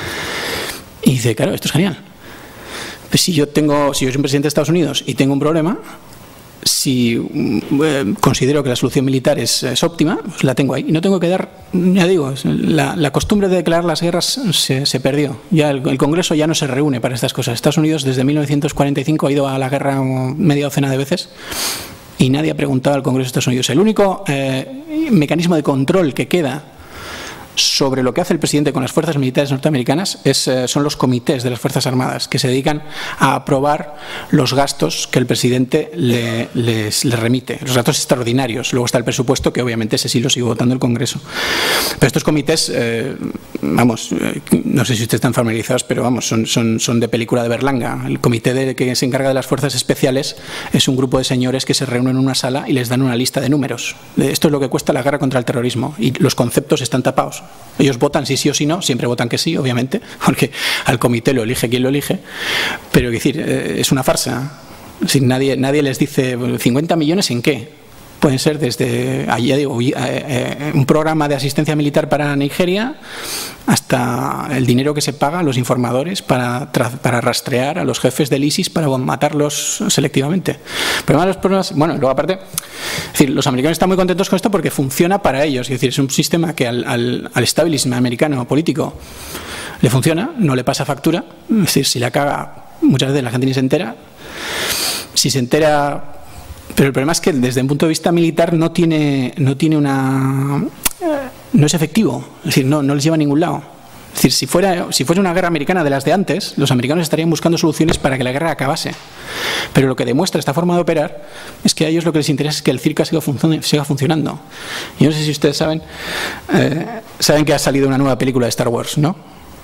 Y dice, claro, esto es genial. Pues si yo tengo, si yo soy un presidente de Estados Unidos y tengo un problema, si eh, considero que la solución militar es, es óptima, pues la tengo ahí. Y no tengo que dar, ya digo, la, la costumbre de declarar las guerras se, se perdió. Ya el, el Congreso ya no se reúne para estas cosas. Estados Unidos desde mil novecientos cuarenta y cinco ha ido a la guerra media docena de veces y nadie ha preguntado al Congreso de Estados Unidos. El único eh, mecanismo de control que queda sobre lo que hace el presidente con las fuerzas militares norteamericanas es, eh, son los comités de las Fuerzas Armadas que se dedican a aprobar los gastos que el presidente le, les, les remite, los gastos extraordinarios. Luego está el presupuesto, que obviamente ese sí lo sigue votando el Congreso. Pero estos comités, eh, vamos, eh, no sé si ustedes están familiarizados, pero vamos, son, son, son de película de Berlanga. El comité de, que se encarga de las fuerzas especiales es un grupo de señores que se reúnen en una sala y les dan una lista de números. Esto es lo que cuesta la guerra contra el terrorismo y los conceptos están tapados. Ellos votan sí, sí o sí no, siempre votan que sí, obviamente, porque al comité lo elige quien lo elige, pero es decir, es una farsa. Es decir, nadie, nadie les dice cincuenta millones en qué. Pueden ser desde, ya digo, un programa de asistencia militar para Nigeria hasta el dinero que se paga a los informadores para, para rastrear a los jefes del ISIS para matarlos selectivamente. Pero los problemas, bueno, luego aparte, es decir, los americanos están muy contentos con esto porque funciona para ellos. Es decir, es un sistema que al, al, al establishment americano político le funciona, no le pasa factura. Es decir, si la caga, muchas veces la gente ni se entera. Si se entera... Pero el problema es que desde un punto de vista militar no tiene, no tiene una... no es efectivo, es decir, no, no les lleva a ningún lado. Es decir, si, fuera, si fuese una guerra americana de las de antes, los americanos estarían buscando soluciones para que la guerra acabase. Pero lo que demuestra esta forma de operar es que a ellos lo que les interesa es que el circo siga, func siga funcionando. Yo no sé si ustedes saben, eh, saben que ha salido una nueva película de Star Wars, ¿no?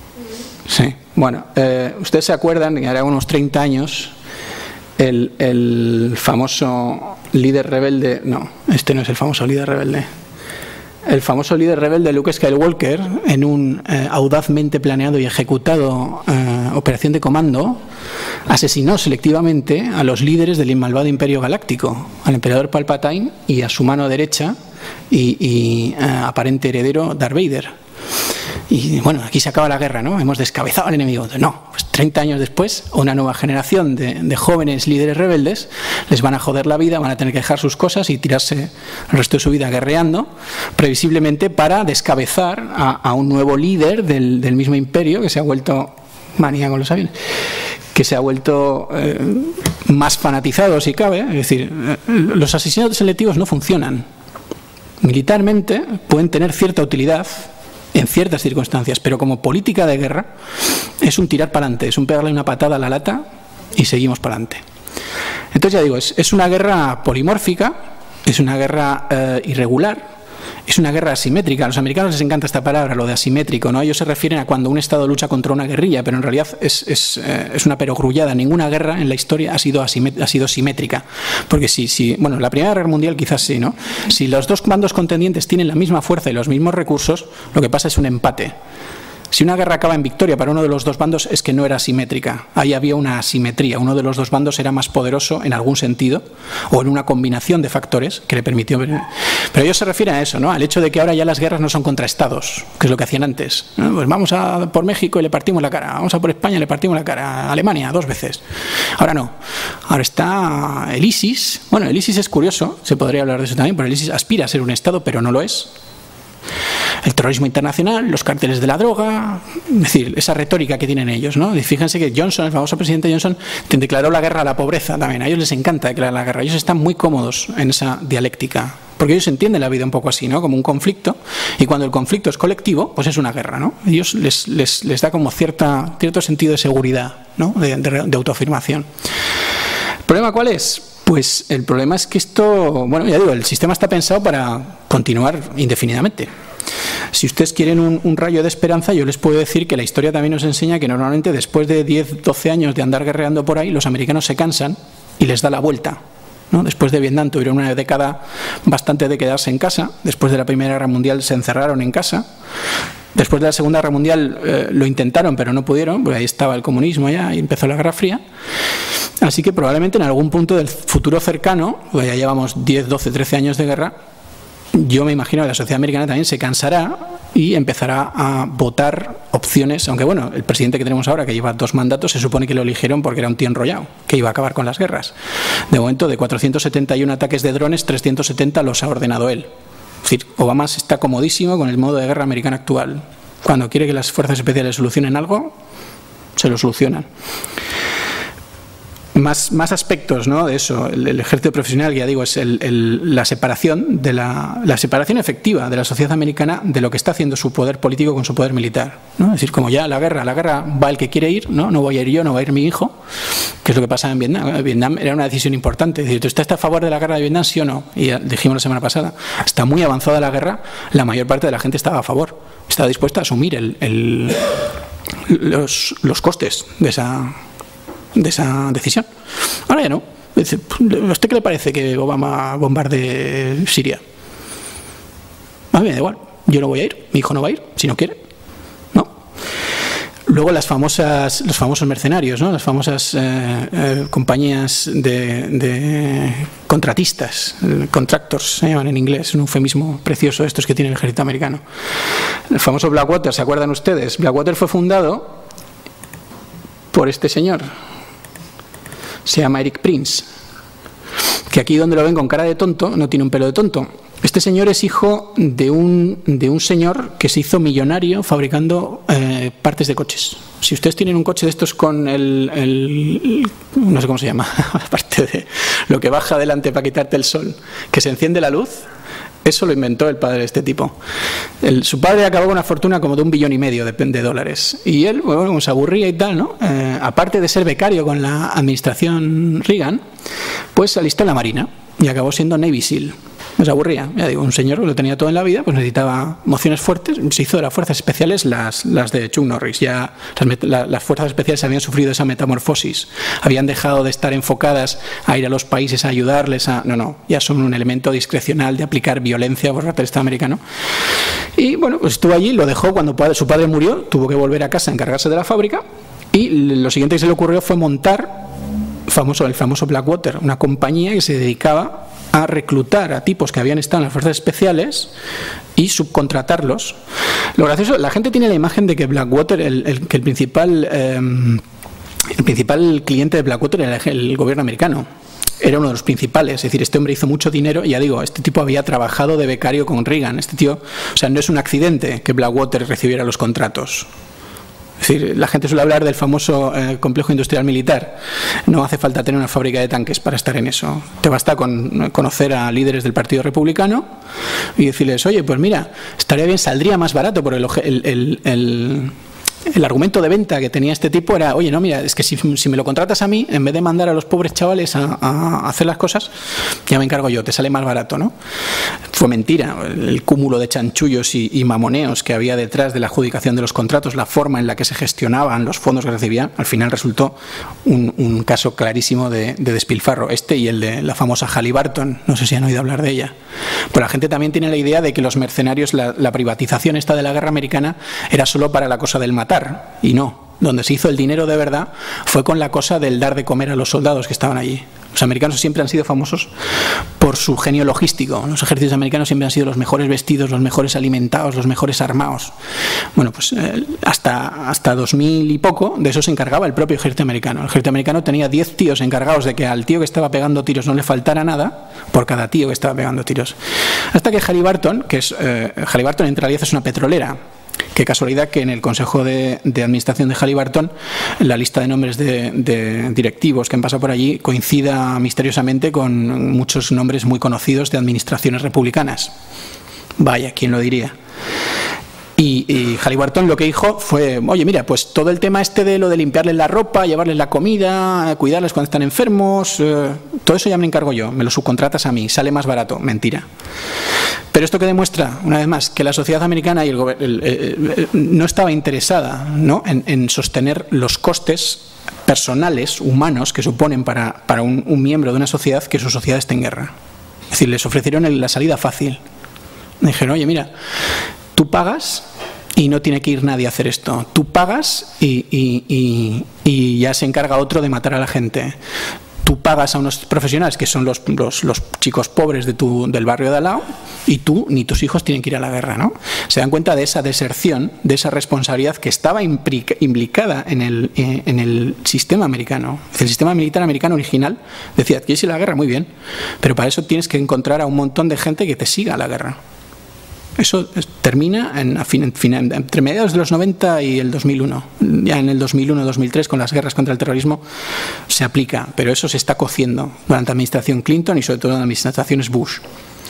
Sí. Bueno, eh, ustedes se acuerdan que hará unos treinta años el, el famoso líder rebelde, no, este no es el famoso líder rebelde. El famoso líder rebelde Luke Skywalker, en un eh, audazmente planeado y ejecutado eh, operación de comando, asesinó selectivamente a los líderes del malvado Imperio Galáctico, al emperador Palpatine y a su mano derecha y, y eh, aparente heredero Darth Vader. Y bueno, aquí se acaba la guerra, ¿no? Hemos descabezado al enemigo. No, pues treinta años después, una nueva generación de, de jóvenes líderes rebeldes les van a joder la vida, van a tener que dejar sus cosas y tirarse el resto de su vida guerreando, previsiblemente para descabezar a, a un nuevo líder del, del mismo imperio que se ha vuelto manía con los aviones, que se ha vuelto eh, más fanatizado si cabe. Es decir, eh, los asesinatos selectivos no funcionan. Militarmente pueden tener cierta utilidad en ciertas circunstancias, pero como política de guerra es un tirar para adelante, es un pegarle una patada a la lata y seguimos para adelante. Entonces ya digo, es, es una guerra polimórfica, es una guerra eh, irregular, es una guerra asimétrica. A los americanos les encanta esta palabra, lo de asimétrico, ¿no? Ellos se refieren a cuando un Estado lucha contra una guerrilla, pero en realidad es, es, eh, es una perogrullada. Ninguna guerra en la historia ha sido, ha sido simétrica. Porque si, si, bueno, la Primera Guerra Mundial quizás sí, ¿no? Si los dos bandos contendientes tienen la misma fuerza y los mismos recursos, lo que pasa es un empate. Si una guerra acaba en victoria para uno de los dos bandos es que no era asimétrica. Ahí había una asimetría. Uno de los dos bandos era más poderoso en algún sentido o en una combinación de factores que le permitió... Pero ellos se refieren a eso, ¿no? Al hecho de que ahora ya las guerras no son contra estados, que es lo que hacían antes. ¿No? Pues vamos a por México y le partimos la cara. Vamos a por España y le partimos la cara. A Alemania dos veces. Ahora no. Ahora está el ISIS. Bueno, el ISIS es curioso. Se podría hablar de eso también, pero el ISIS aspira a ser un estado, pero no lo es. El terrorismo internacional, los cárteles de la droga, es decir, esa retórica que tienen ellos, ¿no? Y fíjense que Johnson, el famoso presidente Johnson, declaró la guerra a la pobreza también. A ellos les encanta declarar la guerra. Ellos están muy cómodos en esa dialéctica, porque ellos entienden la vida un poco así, ¿no? Como un conflicto, y cuando el conflicto es colectivo, pues es una guerra, ¿no? Ellos les, les, les da como cierta, cierto sentido de seguridad, ¿no? De, de, de autoafirmación. ¿El problema cuál es? Pues el problema es que esto, bueno, ya digo, el sistema está pensado para continuar indefinidamente. Si ustedes quieren un, un rayo de esperanza, yo les puedo decir que la historia también nos enseña que normalmente después de diez, doce años de andar guerreando por ahí, los americanos se cansan y les da la vuelta, ¿no? Después de Vietnam tuvieron una década bastante de quedarse en casa, después de la Primera Guerra Mundial se encerraron en casa, después de la Segunda Guerra Mundial eh, lo intentaron pero no pudieron, porque ahí estaba el comunismo ya y empezó la Guerra Fría. Así que probablemente en algún punto del futuro cercano, pues ya llevamos diez, doce, trece años de guerra, yo me imagino que la sociedad americana también se cansará y empezará a votar opciones, aunque bueno, el presidente que tenemos ahora, que lleva dos mandatos, se supone que lo eligieron porque era un tío enrollado, que iba a acabar con las guerras. De momento, de cuatrocientos setenta y uno ataques de drones, trescientos setenta los ha ordenado él. Es decir, Obama está comodísimo con el modo de guerra americano actual. Cuando quiere que las fuerzas especiales solucionen algo, se lo solucionan. Más, más aspectos, ¿no? De eso, el, el ejército profesional, ya digo, es el, el, la separación de la, la separación efectiva de la sociedad americana de lo que está haciendo su poder político con su poder militar, ¿no? Es decir, como ya la guerra, la guerra va el que quiere ir, ¿no? No voy a ir yo, no va a ir mi hijo, que es lo que pasa en Vietnam. Vietnam era una decisión importante, es decir, ¿tú estás a favor de la guerra de Vietnam, sí o no? Y ya dijimos la semana pasada, está muy avanzada la guerra, la mayor parte de la gente estaba a favor, estaba dispuesta a asumir el, el, los, los costes de esa de esa decisión. Ahora ya no. ¿A usted qué le parece que Obama bombardee Siria? A mí me da igual. Yo no voy a ir, mi hijo no va a ir, si no quiere. No. Luego las famosas, los famosos mercenarios, ¿no? Las famosas eh, eh, compañías de, de contratistas, contractors se llaman en inglés, un eufemismo precioso estos que tiene el ejército americano. El famoso Blackwater, ¿se acuerdan ustedes? Blackwater fue fundado por este señor. Se llama Eric Prince, que aquí donde lo ven con cara de tonto, no tiene un pelo de tonto. Este señor es hijo de un, de un señor que se hizo millonario fabricando eh, partes de coches. Si ustedes tienen un coche de estos con el, el no sé cómo se llama, aparte de lo que baja adelante para quitarte el sol, que se enciende la luz, Eso lo inventó el padre de este tipo. El, su padre acabó con una fortuna como de un billón y medio de, de dólares. Y él, bueno, se aburría y tal, ¿no? Eh, aparte de ser becario con la administración Reagan, pues se alistó en la Marina y acabó siendo Navy SEAL. Se aburría, ya digo, un señor que lo tenía todo en la vida, pues necesitaba emociones fuertes, se hizo de las fuerzas especiales las, las de Chuck Norris. Ya las, la, las fuerzas especiales habían sufrido esa metamorfosis, habían dejado de estar enfocadas a ir a los países a ayudarles a... No, no, ya son un elemento discrecional de aplicar violencia por parte del Estado americano. Y bueno, pues estuvo allí, lo dejó cuando su padre murió, tuvo que volver a casa a encargarse de la fábrica, y lo siguiente que se le ocurrió fue montar famoso, el famoso Blackwater, una compañía que se dedicaba a reclutar a tipos que habían estado en las fuerzas especiales y subcontratarlos. Lo gracioso, la gente tiene la imagen de que Blackwater, el, el, que el principal, eh, el principal cliente de Blackwater era el, el gobierno americano. Era uno de los principales, es decir, este hombre hizo mucho dinero y ya digo, este tipo había trabajado de becario con Reagan. Este tío, o sea, no es un accidente que Blackwater recibiera los contratos. Es decir, la gente suele hablar del famoso eh, complejo industrial militar. No hace falta tener una fábrica de tanques para estar en eso. Te basta con conocer a líderes del Partido Republicano y decirles, oye, pues mira, estaría bien, saldría más barato por el... el, el, el El argumento de venta que tenía este tipo era, oye, no, mira, es que si, si me lo contratas a mí, en vez de mandar a los pobres chavales a, a hacer las cosas, ya me encargo yo, te sale más barato, ¿no? Fue mentira, el cúmulo de chanchullos y, y mamoneos que había detrás de la adjudicación de los contratos, la forma en la que se gestionaban los fondos que recibían, al final resultó un, un caso clarísimo de, de despilfarro. Este y el de la famosa Halliburton, no sé si han oído hablar de ella. Pero la gente también tiene la idea de que los mercenarios, la, la privatización esta de la guerra americana era solo para la cosa del matar. Y no, donde se hizo el dinero de verdad fue con la cosa del dar de comer a los soldados que estaban allí. Los americanos siempre han sido famosos por su genio logístico. Los ejércitos americanos siempre han sido los mejores vestidos, los mejores alimentados, los mejores armados. Bueno, pues eh, hasta, hasta dos mil y poco de eso se encargaba el propio ejército americano. El ejército americano tenía diez tíos encargados de que al tío que estaba pegando tiros no le faltara nada por cada tío que estaba pegando tiros. Hasta que Halliburton, que es eh, Halliburton en realidad es una petrolera. Qué casualidad que en el Consejo de, de Administración de Halliburton la lista de nombres de, de directivos que han pasado por allí coincida misteriosamente con muchos nombres muy conocidos de administraciones republicanas. Vaya, ¿quién lo diría? Y, y Halliburton lo que dijo fue, oye, mira, pues todo el tema este de lo de limpiarles la ropa, llevarles la comida, cuidarles cuando están enfermos, eh, todo eso ya me encargo yo, me lo subcontratas a mí, sale más barato. Mentira. Pero esto que demuestra, una vez más, que la sociedad americana y el, el, el, el, no estaba interesada, ¿no?, en, en sostener los costes personales, humanos, que suponen para, para un, un miembro de una sociedad que su sociedad esté en guerra. Es decir, les ofrecieron el, la salida fácil. Me dijeron, oye, mira, tú pagas y no tiene que ir nadie a hacer esto. Tú pagas y, y, y, y ya se encarga otro de matar a la gente. Tú pagas a unos profesionales que son los, los, los chicos pobres de tu, del barrio de al lado y tú ni tus hijos tienen que ir a la guerra, ¿no? Se dan cuenta de esa deserción, de esa responsabilidad que estaba implica, implicada en el, eh, en el sistema americano. El sistema militar americano original decía, ¿quieres ir a la guerra? Muy bien, pero para eso tienes que encontrar a un montón de gente que te siga a la guerra. Eso termina en, en, en, entre mediados de los noventa y el dos mil uno. Ya en el dos mil uno dos mil tres, con las guerras contra el terrorismo, se aplica. Pero eso se está cociendo durante la administración Clinton y sobre todo en las administraciones Bush.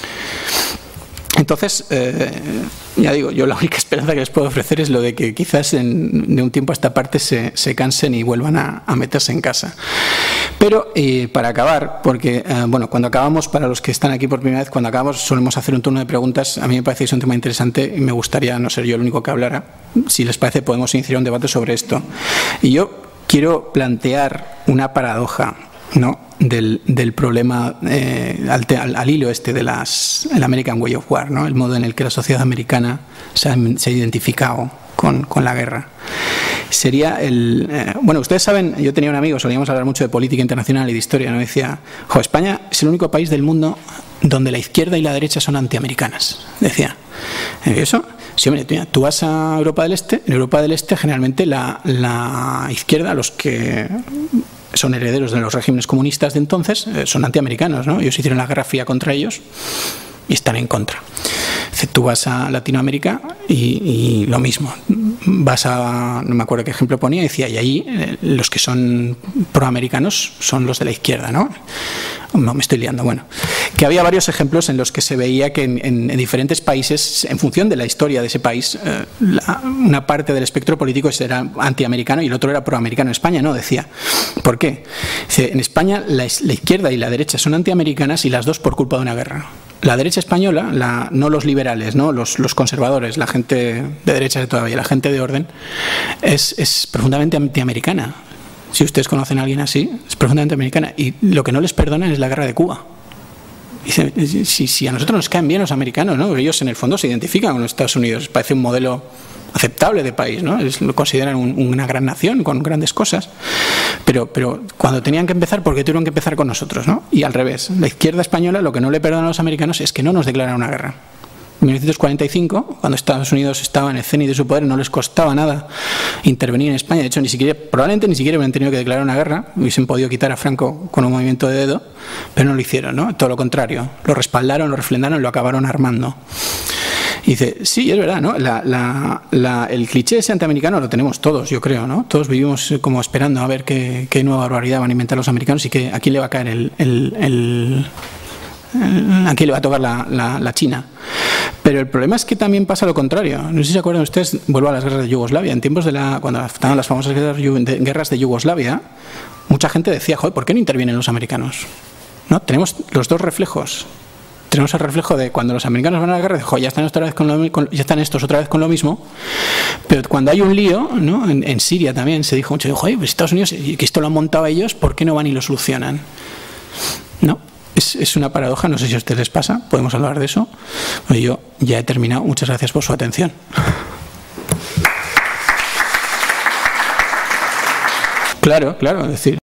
Entonces, eh, ya digo, yo la única esperanza que les puedo ofrecer es lo de que quizás en, de un tiempo a esta parte se, se cansen y vuelvan a, a meterse en casa. Pero eh, para acabar, porque eh, bueno, cuando acabamos, para los que están aquí por primera vez, cuando acabamos solemos hacer un turno de preguntas. A mí me parece que es un tema interesante y me gustaría no ser yo el único que hablara. Si les parece, podemos iniciar un debate sobre esto. Y yo quiero plantear una paradoja, ¿no?, del, del problema eh, al, al, al hilo este de las el American Way of War, ¿no?, el modo en el que la sociedad americana se ha, se ha identificado con, con la guerra. Sería el... Eh, bueno, ustedes saben, yo tenía un amigo, solíamos hablar mucho de política internacional y de historia, ¿no? Decía, jo, España es el único país del mundo donde la izquierda y la derecha son antiamericanas, decía. ¿Eso? Sí, hombre, tú vas a Europa del Este, en Europa del Este generalmente la, la izquierda, los que son herederos de los regímenes comunistas de entonces, eh, son antiamericanos, ¿no? Ellos hicieron la Guerra Fría contra ellos y están en contra. Tú vas a Latinoamérica y, y lo mismo. Vas a, no me acuerdo qué ejemplo ponía, decía, y allí eh, los que son proamericanos son los de la izquierda, ¿no? No, me estoy liando. Bueno, que había varios ejemplos en los que se veía que en, en, en diferentes países, en función de la historia de ese país, eh, la, una parte del espectro político era antiamericano y el otro era proamericano. En España no, decía. ¿Por qué? Dice, en España la, la izquierda y la derecha son antiamericanas y las dos por culpa de una guerra. La derecha española, la, no los liberales, no los, los conservadores, la gente de derecha de todavía, la gente de orden, es, es profundamente antiamericana. Si ustedes conocen a alguien así, es profundamente americana. Y lo que no les perdonan es la guerra de Cuba. Dice, si, si a nosotros nos caen bien los americanos, ¿no? Ellos en el fondo se identifican con los Estados Unidos, parece un modelo aceptable de país, ¿no? Es, lo consideran un, una gran nación con grandes cosas, pero, pero cuando tenían que empezar, ¿por qué tuvieron que empezar con nosotros, ¿no? Y al revés, la izquierda española lo que no le perdona a los americanos es que no nos declaran una guerra. En mil novecientos cuarenta y cinco, cuando Estados Unidos estaba en el cenit de su poder, no les costaba nada intervenir en España. De hecho, ni siquiera, probablemente ni siquiera hubieran tenido que declarar una guerra, hubiesen podido quitar a Franco con un movimiento de dedo, pero no lo hicieron, ¿no? Todo lo contrario, lo respaldaron, lo refrendaron y lo acabaron armando. Y dice, sí, es verdad, ¿no? La, la, la, el cliché ese antiamericano lo tenemos todos, yo creo, ¿no? Todos vivimos como esperando a ver qué, qué nueva barbaridad van a inventar los americanos y que aquí le va a caer el... el, el aquí le va a tocar la, la, la China. Pero el problema es que también pasa lo contrario. No sé si se acuerdan ustedes, vuelvo a las guerras de Yugoslavia. En tiempos de la, cuando estaban las famosas guerras de Yugoslavia, mucha gente decía, joder, ¿por qué no intervienen los americanos? ¿No? Tenemos los dos reflejos. Tenemos el reflejo de cuando los americanos van a la guerra, de, joder, ya están, otra vez con lo, con, ya están estos otra vez con lo mismo. Pero cuando hay un lío, ¿no? En, en Siria también se dijo mucho, joder, pues Estados Unidos, que esto lo han montado ellos, ¿por qué no van y lo solucionan? ¿No? Es, es una paradoja, no sé si a ustedes les pasa, podemos hablar de eso. Bueno, yo ya he terminado, muchas gracias por su atención. Claro, claro, es decir,